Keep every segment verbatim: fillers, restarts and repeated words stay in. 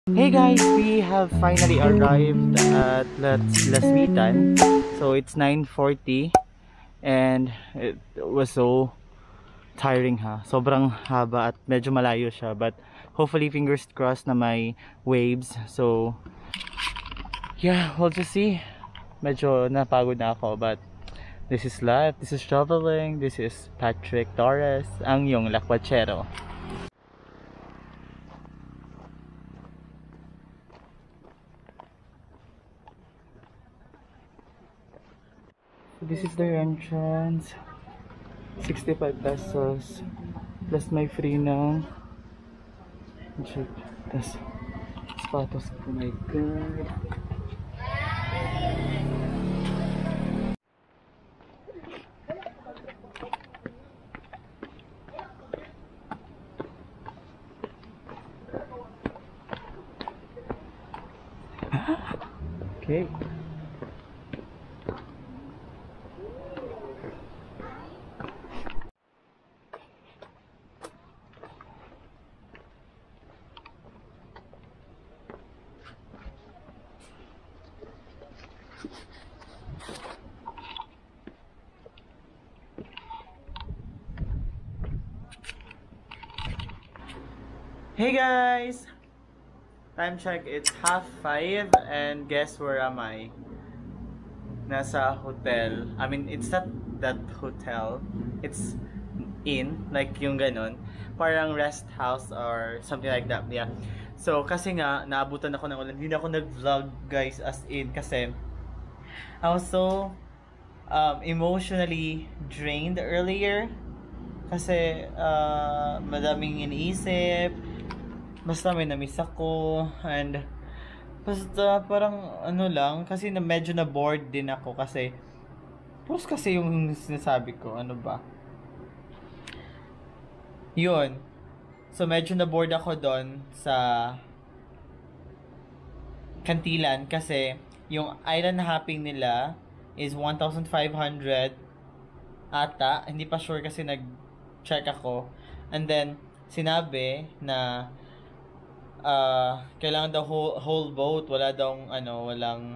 Hey guys, we have finally arrived at Las, Las Vitan. So it's nine forty and it was so tiring ha. Sobrang haba at medyo malayo siya, but hopefully fingers crossed na may waves. So yeah, we'll just see. Medyo napagod na ako, but this is life, this is traveling, this is Patrick Torres, ang iyong lakwachero. So this is the entrance. sixty-five pesos plus may free ng check. Tas sapatos. Oh my god. Okay. Hey guys! Time check, it's half five and guess where am I? Nasa hotel. I mean, it's not that hotel. It's inn, like yung ganon. Parang rest house or something like that. Yeah. So, kasi nga, naabutan ako ng ulan. Hindi na ako nag-vlog guys as in kasi I was so um, emotionally drained earlier. Kasi uh, madaming iniisip. Basta may namiss ako and basta parang ano lang kasi na medyo na bored din ako kasi puros kasi yung sinasabi ko, ano ba yun. So medyo na bored ako doon sa Kantilan kasi yung island hopping nila is one thousand five hundred ata, hindi pa sure kasi nag check ako, and then sinabi na Uh, kailangan daw whole, whole boat, wala daw ano, walang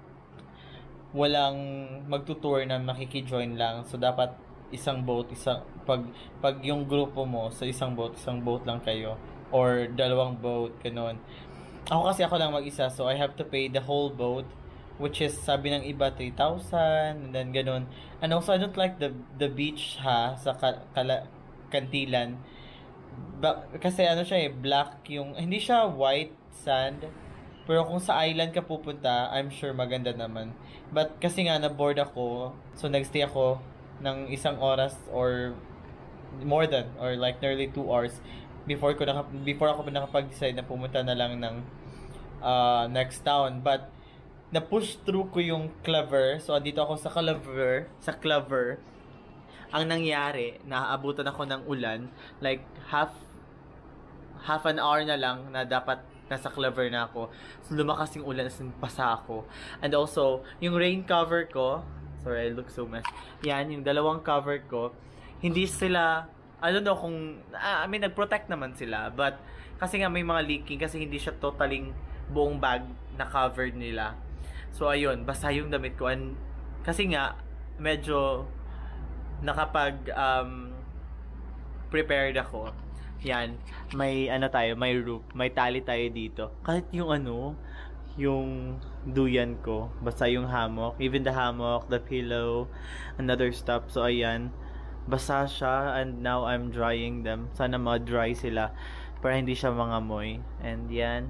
walang magtutour na makiki-join lang. So dapat isang boat, isang pag pag yung grupo mo sa isang boat, isang boat lang kayo or dalawang boat ganun. Ako kasi ako lang mag-isa, so I have to pay the whole boat, which is sabi ng iba three thousand and then ganun. And also I don't like the the beach ha sa Kala, Kantilan. Ba, kasi ano siya eh, black yung, hindi siya white sand, pero kung sa island ka pupunta, I'm sure maganda naman. But kasi nga na-bored ako, so nagstay ako ng isang oras or more than, or like nearly two hours before ko naka, before ako nakapag-decide na pumunta na lang ng uh, next town. But na-push through ko yung Clover, so andito ako sa Clover, sa Clover. Ang nangyari, naaabutan ako ng ulan, like half half an hour na lang na dapat nasa Clover na ako. So lumakas yung ulan, as in pasa ako. And also, yung rain cover ko, sorry, I look so mess. Yan, yung dalawang cover ko, hindi sila, I don't know kung, I mean, nag-protect naman sila, but kasi nga may mga leaking, kasi hindi siya totaling buong bag na covered nila. So ayun, basa yung damit ko, and kasi nga, medyo nakapag um, prepared ako. Yan, may ano tayo, may roof, may tali tayo dito. Kahit yung ano, yung duyan ko, basta yung hammock, even the hammock, the pillow, another stuff. So ayan, basa siya, and now I'm drying them. Sana ma-dry sila para hindi siya mangamoy. And yan,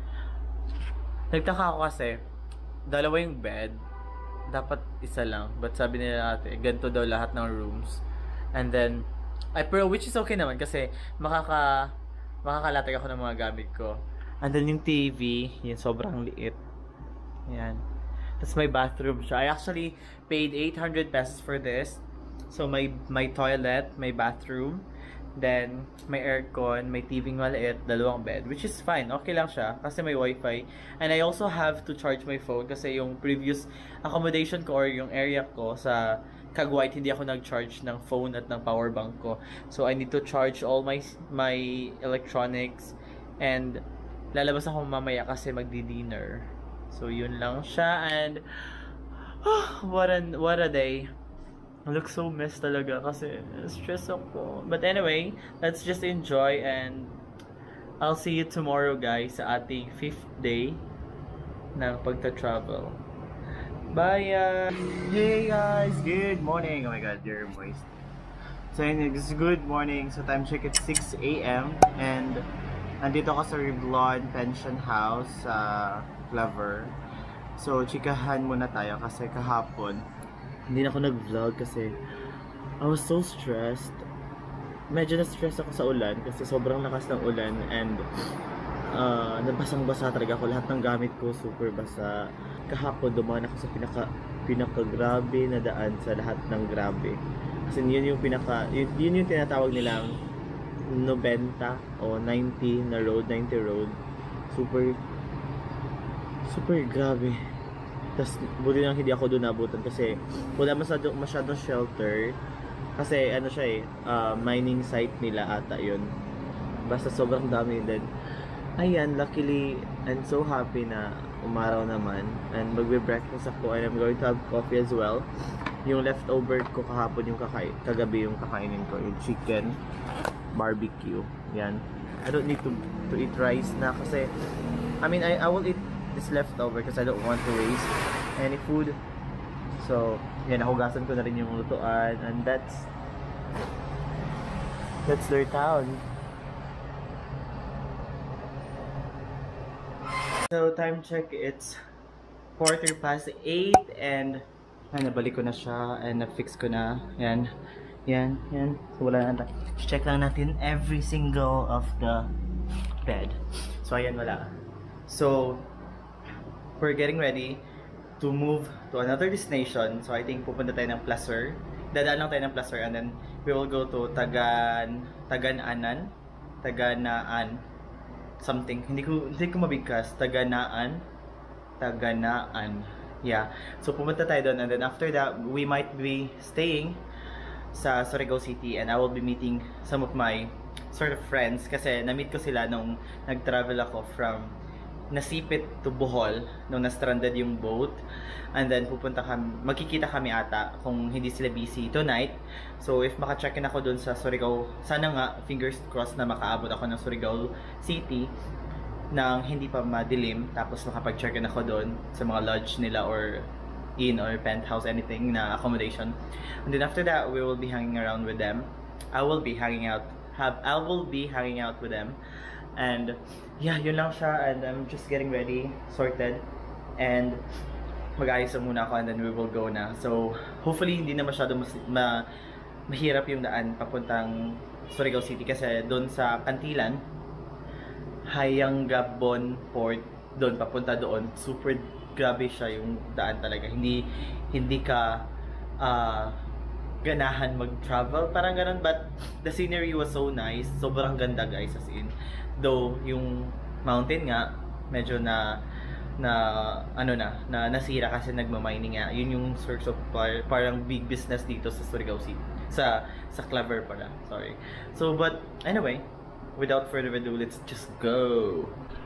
nagtaka ako kasi dalawa yung bed, dapat isa lang, but sabi nila ate, ganito daw lahat ng rooms. And then I pero which is okay naman kasi makaka makakalatag ako ng mga gamit ko. And then yung T V, yun sobrang liit. Yan. That's my bathroom siya. I actually paid eight hundred pesos for this. So my my toilet, my bathroom, then may aircon, may T V maliit, dalawang bed, which is fine. Okay lang siya kasi may wifi. And I also have to charge my phone kasi yung previous accommodation ko or yung area ko sa Kagwait, hindi ako nag-charge ng phone at ng power bank ko. So I need to charge all my my electronics, and lalabas ako mamaya kasi magdi-dinner. So, yun lang siya. And, oh, what, a, what a day. I look so messed talaga kasi stress ako. But anyway, let's just enjoy and I'll see you tomorrow, guys, sa ating fifth day ng pagta-travel. Bye! Uh... Hey guys, good morning. Oh my god, you're moist. So it's good morning. So time check, it's six A M and andito ako sa Revlon Pension House sa Clover. So chikahan muna tayo kasi kahapon hindi na ako nag-vlog kasi I was so stressed. Medyo na-stress ako sa ulan kasi sobrang lakas ng ulan and uh, nabasang-basa talaga ako. Lahat ng gamit ko super basa. Kahapon dumaan ako sa pinaka pinaka-grabe na daan sa lahat ng grabe. Kasi yun yung pinaka yun, yun yung tinatawag nilang ninety o ninety na road, ninety road. Super super grabe. Tapos buti lang hindi ako doon nabutan kasi wala masyadong, masyadong shelter. Kasi ano siya eh, uh, mining site nila ata yun. Basta sobrang dami din. Ayan, luckily, I'm so happy na umaraw naman. And magbe-breakfast ako and I'm going to have coffee as well. Yung leftover ko kahapon, yung kakay kagabi yung kakainin ko, yung chicken barbecue. Yan. I don't need to, to eat rice na kasi I mean, I, I will eat this leftover because I don't want to waste any food. So, yan, nahugasan ko na rin yung lutuan and that's that's their town. So, time check, it's quarter past eight and ay, nabalik ko na siya and na-fix ko na. Yan, yan, yan. So, wala na. Check lang natin every single of the bed. So, ayan, wala. So, we're getting ready to move to another destination. So I think pupunta tayo ng Placer. Dadaan lang tayo ng Placer and then we will go to Tagan Tagan-anan, Taganaan something. Hindi ko hindi ko mabigkas. Taganaan, Taganaan. Yeah. So pupunta tayo doon and then after that we might be staying sa Surigao City and I will be meeting some of my sort of friends kasi na-meet ko sila nung nag-travel ako from Nasipit to Bohol nung na-stranded yung boat and then pupunta kami, magkikita kami ata kung hindi sila busy tonight. So if maka-check-in ako dun sa Surigao, sana nga fingers crossed na makaabot ako ng Surigao City nang hindi pa madilim tapos makapag-check-in ako dun sa mga lodge nila or inn or penthouse, anything na accommodation. And then after that we will be hanging around with them. I will be hanging out have I will be hanging out with them. And yeah, yun lang siya and I'm just getting ready, sorted and mag-ayos muna ako and then we will go na. So hopefully hindi na masyado mas, ma, mahirap yung daan papuntang Surigao City kasi doon sa Cantilan, Hayangabon Port, doon papunta doon, super grabe siya yung daan talaga. Hindi hindi ka uh, ganahan mag-travel, parang ganun, but the scenery was so nice, sobrang ganda guys, as in. Though yung mountain nga medyo na na ano na na nasira kasi nagma-mining nga. Yun yung source of par, parang big business dito sa Surigao City. Sa sa Clover pala. Sorry. So but anyway, without further ado, let's just go.